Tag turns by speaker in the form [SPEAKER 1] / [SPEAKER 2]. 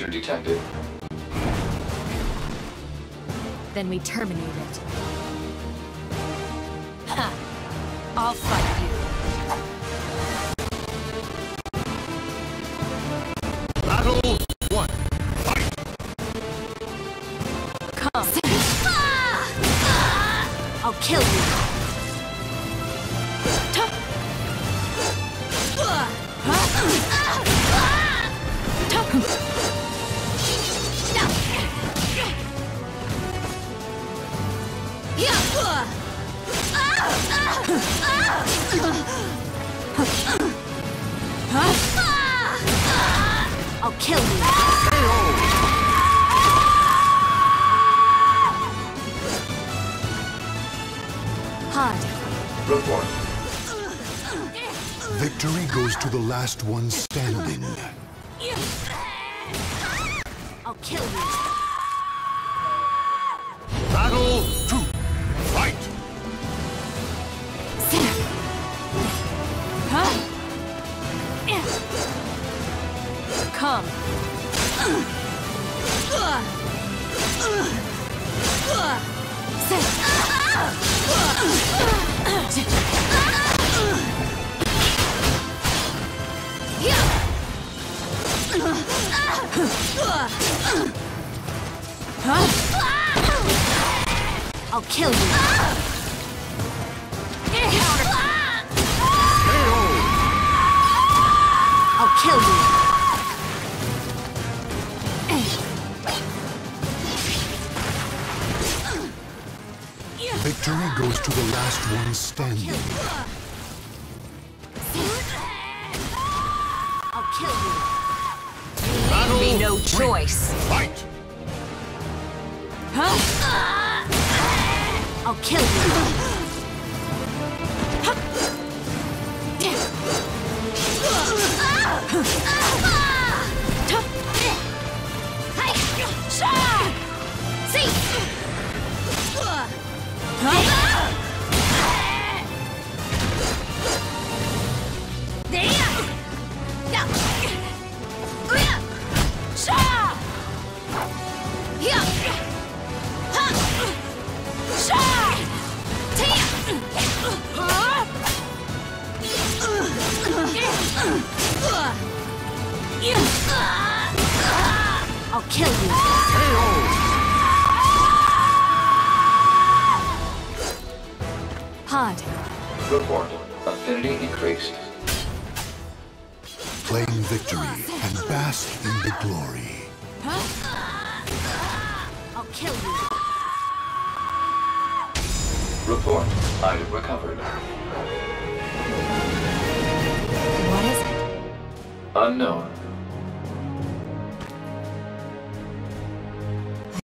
[SPEAKER 1] Danger detected.
[SPEAKER 2] Then we terminate it. Ha! I'll fight you.
[SPEAKER 3] Battle 1. Fight!
[SPEAKER 2] Come. I'll kill you. I'll kill you. Hard.
[SPEAKER 1] Report.
[SPEAKER 3] Victory goes to the last one standing.
[SPEAKER 2] I'll kill you.
[SPEAKER 3] Battle 2. Fight!
[SPEAKER 2] Come. I'll kill you. I'll kill you.
[SPEAKER 3] Victory goes to the last one standing.
[SPEAKER 2] I'll kill you.
[SPEAKER 3] Battle
[SPEAKER 2] Be no
[SPEAKER 3] 3.
[SPEAKER 2] choice.
[SPEAKER 3] Fight!
[SPEAKER 2] I'll kill you. I'll kill you. Hard.
[SPEAKER 1] Report. Affinity increased.
[SPEAKER 3] Claim victory and bask in the glory.
[SPEAKER 2] I'll kill you.
[SPEAKER 1] Report. Item recovered.
[SPEAKER 2] What is it?
[SPEAKER 1] Unknown.